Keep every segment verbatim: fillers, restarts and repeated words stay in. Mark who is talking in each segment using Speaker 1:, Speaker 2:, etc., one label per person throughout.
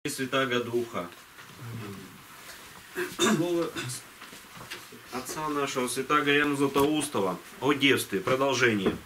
Speaker 1: Святаго Духа. Слово отца нашего святаго Иоанна Златоустова о девстве. Продолжение.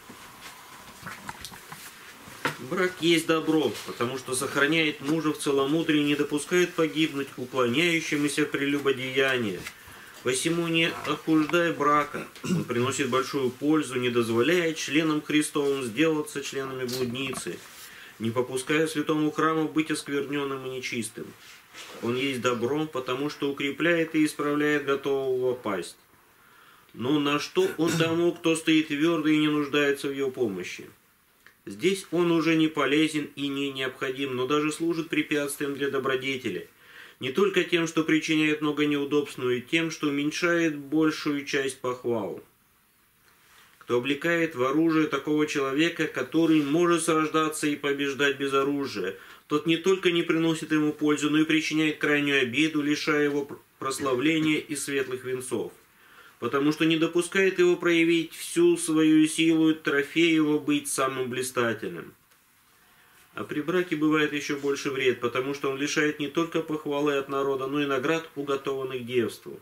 Speaker 1: Брак есть добро, потому что сохраняет мужа в целомудрии и не допускает погибнуть уклоняющемуся прелюбодеянию. Посему не охуждай брака, он приносит большую пользу, не дозволяя членам Христовым сделаться членами блудницы, не попуская святому храму быть оскверненным и нечистым. Он есть добром, потому что укрепляет и исправляет готового пасть. Но на что он тому, кто стоит твердо и не нуждается в его помощи? Здесь он уже не полезен и не необходим, но даже служит препятствием для добродетели. Не только тем, что причиняет много неудобств, но и тем, что уменьшает большую часть похвал. Кто облекает в оружие такого человека, который может сражаться и побеждать без оружия, тот не только не приносит ему пользу, но и причиняет крайнюю обиду, лишая его прославления и светлых венцов, потому что не допускает его проявить всю свою силу и трофей его быть самым блистательным. А при браке бывает еще больше вред, потому что он лишает не только похвалы от народа, но и наград, уготованных девству.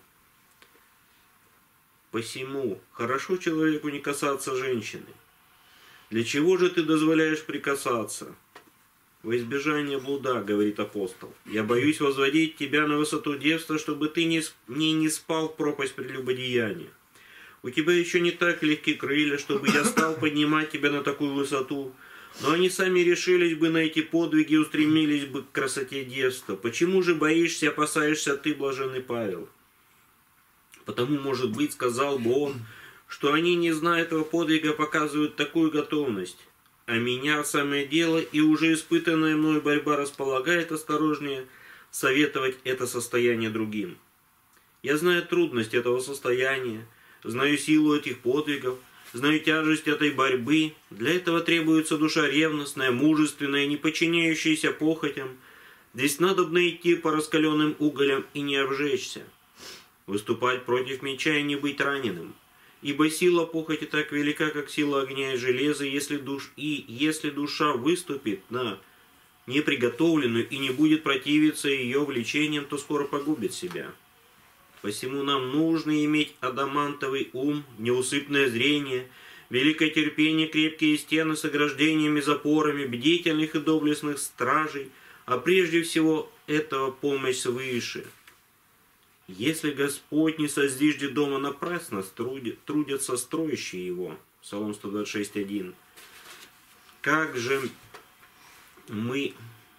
Speaker 1: Посему хорошо человеку не касаться женщины. Для чего же ты дозволяешь прикасаться? Во избежание блуда, говорит апостол. Я боюсь возводить тебя на высоту девства, чтобы ты не, не, не спал в пропасть прелюбодеяния. У тебя еще не так легки крылья, чтобы я стал поднимать тебя на такую высоту, но они сами решились бы на эти подвиги и устремились бы к красоте девства. Почему же боишься и опасаешься ты, блаженный Павел? Потому, может быть, сказал бы он, что они, не зная этого подвига, показывают такую готовность. А меня самое дело и уже испытанная мною борьба располагает осторожнее советовать это состояние другим. Я знаю трудность этого состояния, знаю силу этих подвигов, знаю тяжесть этой борьбы. Для этого требуется душа ревностная, мужественная, не подчиняющаяся похотям. Здесь надобно идти по раскаленным уголям и не обжечься. Выступать против меча и не быть раненым. Ибо сила похоти так велика, как сила огня и железа, если душ... и если душа выступит на неприготовленную и не будет противиться ее влечениям, то скоро погубит себя. Посему нам нужно иметь адамантовый ум, неусыпное зрение, великое терпение, крепкие стены с ограждениями, запорами, бдительных и доблестных стражей, а прежде всего этого помощь свыше. Если Господь не созиждет дома, напрасно трудят, трудятся строящие его. Псалом сто двадцать шесть, один. Как же мы,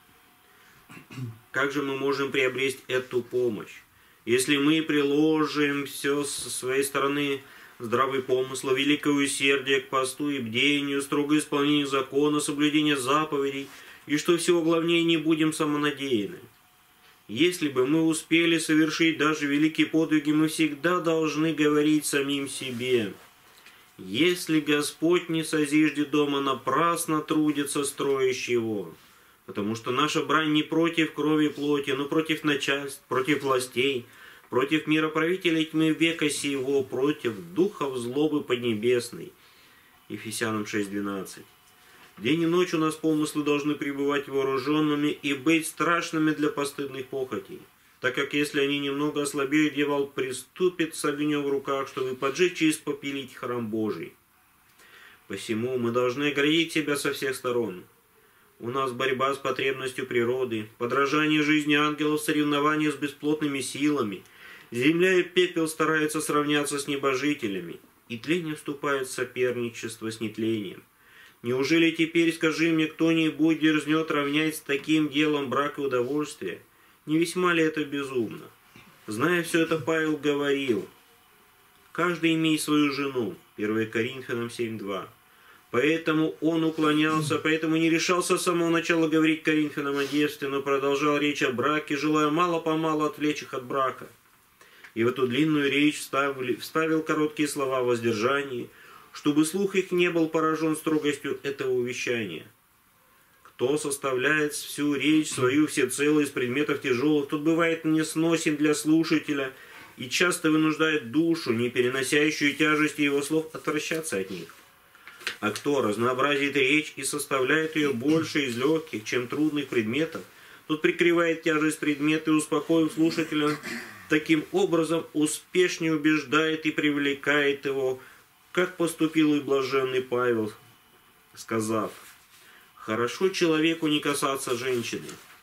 Speaker 1: как же мы можем приобрести эту помощь? Если мы приложим все со своей стороны, здравый помысл, великое усердие к посту и бдению, строгое исполнение закона, соблюдение заповедей, и что всего главнее, не будем самонадеянны. Если бы мы успели совершить даже великие подвиги, мы всегда должны говорить самим себе: если Господь не созиждет дома, напрасно трудится строящий его. Потому что наша брань не против крови и плоти, но против начальств, против властей, против мироправителей тьмы века сего, против духов злобы поднебесной. Ефесянам шесть, двенадцать. День и ночь у нас помыслы должны пребывать вооруженными и быть страшными для постыдных похотей, так как если они немного ослабеют, дьявол приступит с огнем в руках, чтобы поджечь и испопелить храм Божий. Посему мы должны оградить себя со всех сторон. У нас борьба с потребностью природы, подражание жизни ангелов, соревнования с бесплотными силами. Земля и пепел стараются сравняться с небожителями, и тление вступает в соперничество с нетлением. Неужели теперь, скажи мне, кто-нибудь дерзнет равнять с таким делом брак и удовольствие? Не весьма ли это безумно? Зная все это, Павел говорил: каждый имеет свою жену. первое Коринфянам семь, два. Поэтому он уклонялся, поэтому не решался с самого начала говорить Коринфянам о девстве, но продолжал речь о браке, желая мало-помалу отвлечь их от брака. И в эту длинную речь вставили, вставил короткие слова о воздержании, чтобы слух их не был поражен строгостью этого увещания. Кто составляет всю речь свою всецело из предметов тяжелых, тот бывает несносен для слушателя и часто вынуждает душу, не переносящую тяжести его слов, отвращаться от них. А кто разнообразит речь и составляет ее больше из легких, чем трудных предметов, тот прикрывает тяжесть предмета и, успокоив слушателя, таким образом успешнее убеждает и привлекает его, как поступил и блаженный Павел, сказав: «Хорошо человеку не касаться женщины».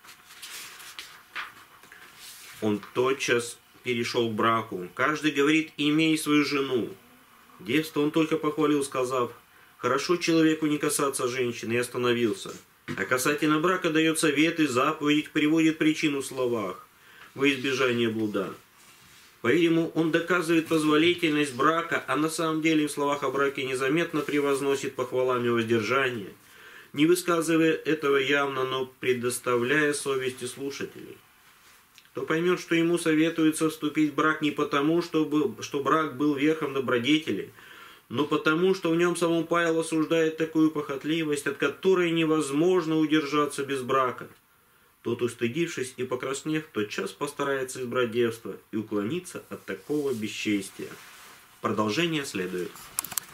Speaker 1: Он тотчас перешел к браку. Каждый говорит: «Имей свою жену». Девство он только похвалил, сказав: «Хорошо человеку не касаться женщины», и остановился. А касательно брака дает совет и заповедь, приводит причину в словах во избежание блуда. По-видимому, он доказывает позволительность брака, а на самом деле в словах о браке незаметно превозносит похвалами воздержания, не высказывая этого явно, но предоставляя совести слушателей. Кто поймет, что ему советуется вступить в брак не потому, чтобы, что брак был верхом добродетели, но потому, что в нем самом Павел осуждает такую похотливость, от которой невозможно удержаться без брака. Тот, устыдившись и покраснев, тотчас постарается избрать девство и уклониться от такого бесчестия. Продолжение следует.